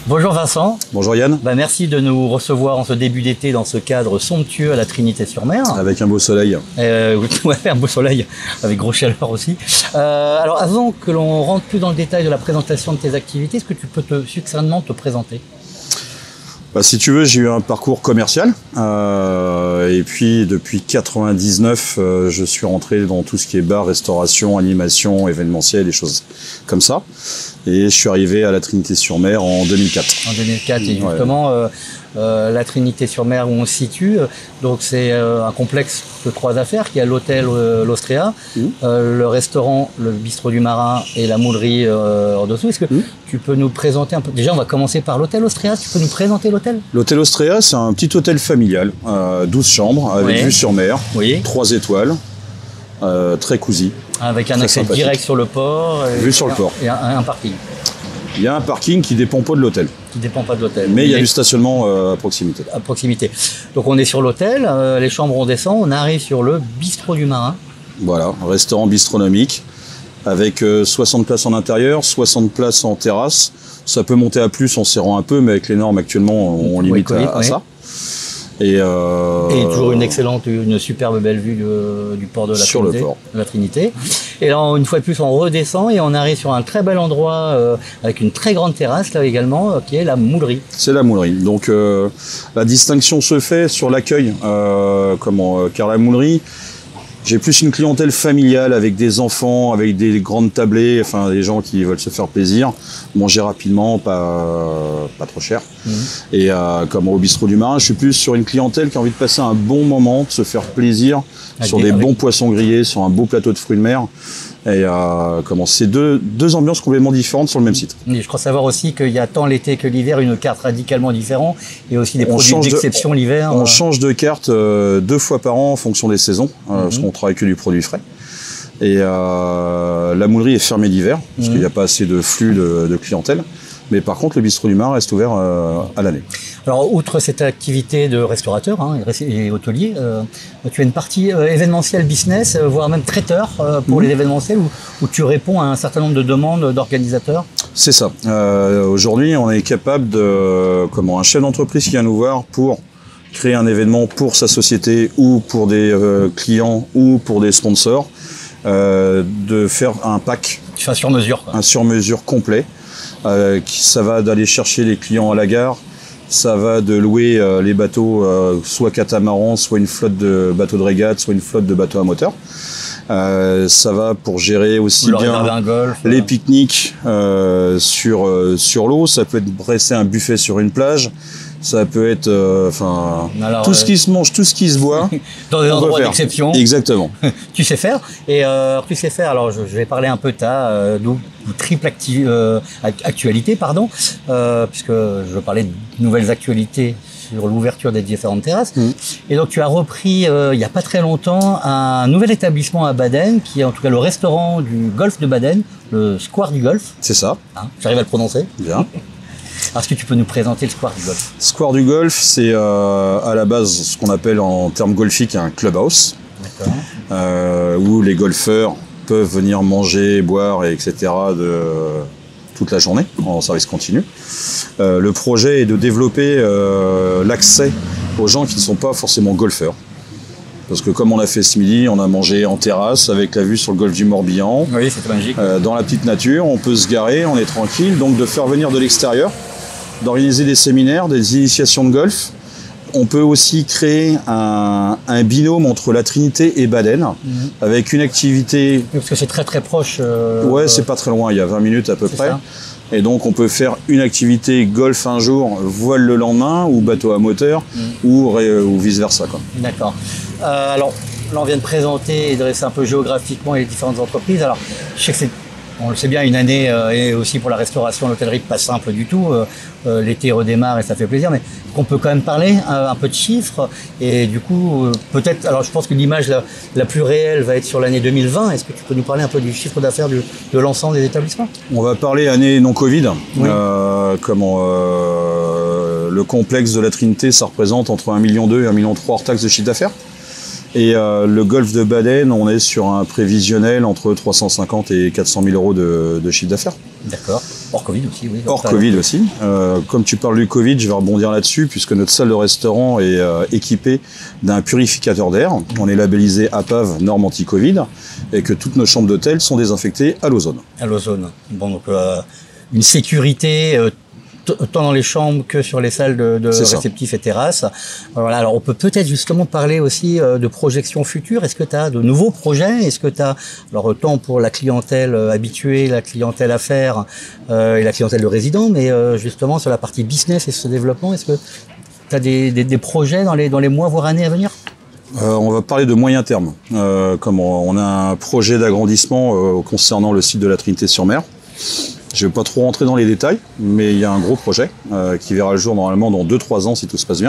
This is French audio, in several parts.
Bonjour Vincent. Bonjour Yann. Merci de nous recevoir en ce début d'été dans ce cadre somptueux à la Trinité-sur-Mer. Avec un beau soleil. Ouais, un beau soleil, avec grosse chaleur aussi. Alors avant que l'on rentre plus dans le détail de la présentation de tes activités, est-ce que tu peux succinctement te présenter ? Si tu veux, j'ai eu un parcours commercial et puis depuis 99, je suis rentré dans tout ce qui est bar, restauration, animation, événementiel, des choses comme ça. Et je suis arrivé à la Trinité-sur-Mer en 2004. En 2004, et justement, la Trinité-sur-Mer où on se situe, donc c'est un complexe de 3 affaires qui a l'hôtel l'Austria, le restaurant, le bistrot du Marin et la moulerie en dessous. Est-ce que tu peux nous présenter un peu? Déjà, on va commencer par l'hôtel Austria. Tu peux nous présenter l'hôtel? L'hôtel Austria, c'est un petit hôtel familial, 12 chambres, avec vue sur mer, 3 étoiles, très cosy. Avec un accès direct sur le port. Vue sur le port. Et un parking. Il y a un parking qui ne dépend pas de l'hôtel. Qui ne dépend pas de l'hôtel. Mais il y a du stationnement à proximité. À proximité. Donc on est sur l'hôtel, les chambres, on descend, on arrive sur le bistrot du Marin. Voilà, un restaurant bistronomique avec 60 places en intérieur, 60 places en terrasse. Ça peut monter à plus en serrant un peu, mais avec les normes actuellement, on limite à ça. Et toujours une superbe belle vue du port de la sur Trinité, le port. De la Trinité. Et là, une fois de plus, on redescend et on arrive sur un très bel endroit avec une très grande terrasse là également, qui est la moulerie. C'est la moulerie. Donc la distinction se fait sur l'accueil, car la moulerie, j'ai plus une clientèle familiale avec des enfants, avec des grandes tablées, enfin des gens qui veulent se faire plaisir, manger rapidement, pas trop cher. Et comme au bistrot du Marin, je suis plus sur une clientèle qui a envie de passer un bon moment, de se faire plaisir sur des bons poissons grillés, sur un beau plateau de fruits de mer. Et c'est deux ambiances complètement différentes sur le même site. Et je crois savoir aussi qu'il y a tant l'été que l'hiver une carte radicalement différente et aussi des produits d'exception l'hiver. On change de carte 2 fois par an en fonction des saisons, parce qu'on travaille que du produit frais. Et la moulerie est fermée l'hiver, parce qu'il n'y a pas assez de flux de clientèle. Mais par contre, le bistrot du Marin reste ouvert à l'année. Alors, outre cette activité de restaurateur et hôtelier, tu as une partie événementielle business, voire même traiteur pour les événementiels, où tu réponds à un certain nombre de demandes d'organisateurs. C'est ça. Aujourd'hui, on est capable un chef d'entreprise qui vient nous voir pour créer un événement pour sa société ou pour des clients ou pour des sponsors, de faire un pack. Tu fais un sur-mesure. Un sur-mesure complet. Ça va d'aller chercher les clients à la gare, ça va de louer les bateaux, soit catamaran, soit une flotte de bateaux de régate, soit une flotte de bateaux à moteur. Ça va pour gérer aussi bien les pique-niques sur l'eau, ça peut être dresser un buffet sur une plage. Ça peut être tout ce qui se mange, tout ce qui se boit. Dans des endroits d'exception. Exactement. Tu sais faire. Et alors je vais parler un peu de ta triple actualité, puisque je veux parler de nouvelles actualités sur l'ouverture des différentes terrasses. Et donc tu as repris il n'y a pas très longtemps un nouvel établissement à Baden, qui est en tout cas le restaurant du Golfe de Baden, le Square du Golfe. C'est ça. J'arrive à le prononcer. Bien. Est-ce que tu peux nous présenter le Square du Golfe? Square du Golfe, c'est à la base ce qu'on appelle en termes golfiques un clubhouse, où les golfeurs peuvent venir manger, boire, etc. toute la journée en service continu. Le projet est de développer l'accès aux gens qui ne sont pas forcément golfeurs. Parce que comme on a fait ce midi, on a mangé en terrasse avec la vue sur le golfe du Morbihan. Oui, c'était magique. Dans la petite nature, on peut se garer, on est tranquille. Donc de faire venir de l'extérieur, d'organiser des séminaires, des initiations de golf. On peut aussi créer un binôme entre la Trinité et Baden, avec une activité... Parce que c'est très très proche. Ouais, c'est pas très loin, il y a 20 minutes à peu près. Ça. Et donc on peut faire une activité golf un jour, voile le lendemain, ou bateau à moteur, ou vice-versa. D'accord. Alors là on vient de présenter et dresser un peu géographiquement les différentes entreprises. Alors je sais que on le sait bien, une année et aussi pour la restauration, l'hôtellerie pas simple du tout. L'été redémarre et ça fait plaisir, mais qu'on peut quand même parler un peu de chiffres. Et du coup, peut-être, alors je pense que l'image la plus réelle va être sur l'année 2020. Est-ce que tu peux nous parler un peu du chiffre d'affaires de l'ensemble des établissements? On va parler année non Covid. Oui. Le complexe de la Trinité, ça représente entre 1,2 million et 1,3 million hors taxe de chiffre d'affaires. Et le golfe de Baden, on est sur un prévisionnel entre 350 et 400 000 euros de chiffre d'affaires. D'accord. Hors Covid aussi, oui. Hors Covid aussi. Comme tu parles du Covid, je vais rebondir là-dessus, puisque notre salle de restaurant est équipée d'un purificateur d'air. On est labellisé APAV, norme anti-Covid, et que toutes nos chambres d'hôtel sont désinfectées à l'ozone. À l'ozone. Bon, donc une sécurité tant dans les chambres que sur les salles de réceptifs et terrasses. Voilà, alors on peut peut-être justement parler aussi de projections futures. Est-ce que tu as de nouveaux projets? Est-ce que tu as, alors tant pour la clientèle habituée, la clientèle affaires et la clientèle de résidents, mais justement sur la partie business et ce développement, est-ce que tu as des projets dans les mois, voire années à venir? On va parler de moyen terme. Comme on a un projet d'agrandissement concernant le site de la Trinité-sur-Mer. Je ne vais pas trop rentrer dans les détails, mais il y a un gros projet qui verra le jour normalement dans 2-3 ans si tout se passe bien.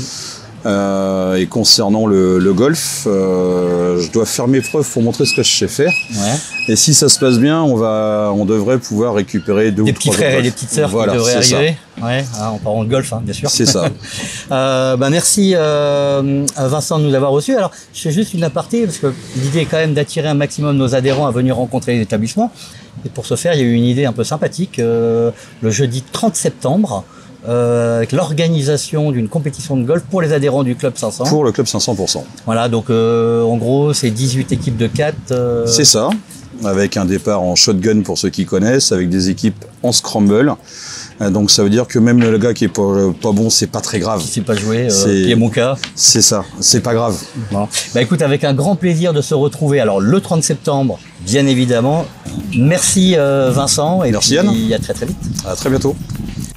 Et concernant le golf, je dois faire mes preuves pour montrer ce que je sais faire. Ouais. Et si ça se passe bien, on devrait pouvoir récupérer des petits frères et des petites sœurs qui devraient arriver. Ouais, en parlant de golf, hein, bien sûr. C'est ça. Merci Vincent de nous avoir reçus. Alors, je fais juste une aparté parce que l'idée est quand même d'attirer un maximum nos adhérents à venir rencontrer les établissements. Et pour ce faire, il y a eu une idée un peu sympathique. Le jeudi 30 septembre, avec l'organisation d'une compétition de golf pour les adhérents du Club 500. Pour le Club 500%. Voilà, donc en gros, c'est 18 équipes de 4. C'est ça, avec un départ en shotgun pour ceux qui connaissent, avec des équipes en scramble. Donc ça veut dire que même le gars qui est pas bon, c'est pas très grave. Qui sait pas jouer, qui est mon cas. C'est ça, c'est pas grave. Bon. Bah écoute, avec un grand plaisir de se retrouver. Alors le 30 septembre, bien évidemment. Merci Vincent et merci Yann. À très très vite. À très bientôt.